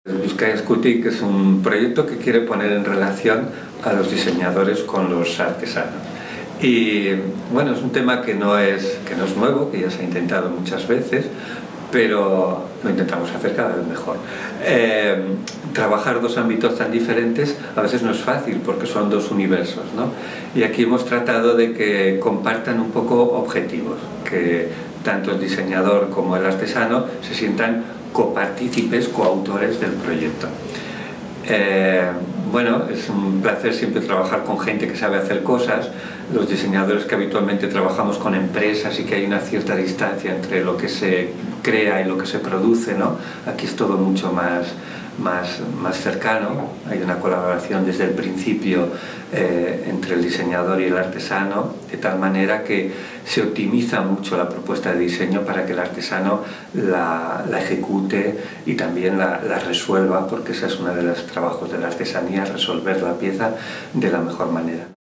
Busca Scutic es un proyecto que quiere poner en relación a los diseñadores con los artesanos. Y bueno, es un tema que no es nuevo, que ya se ha intentado muchas veces, pero lo intentamos hacer cada vez mejor. Trabajar dos ámbitos tan diferentes a veces no es fácil porque son dos universos, ¿no? Y aquí hemos tratado de que compartan un poco objetivos, que tanto el diseñador como el artesano se sientan copartícipes, coautores del proyecto. Bueno, es un placer siempre trabajar con gente que sabe hacer cosas. Los diseñadores que habitualmente trabajamos con empresas y que hay una cierta distancia entre lo que se crea y lo que se produce, ¿no? Aquí es todo mucho más cercano, hay una colaboración desde el principio entre el diseñador y el artesano, de tal manera que se optimiza mucho la propuesta de diseño para que el artesano la ejecute y también la resuelva, porque ese es uno de los trabajos de la artesanía, resolver la pieza de la mejor manera.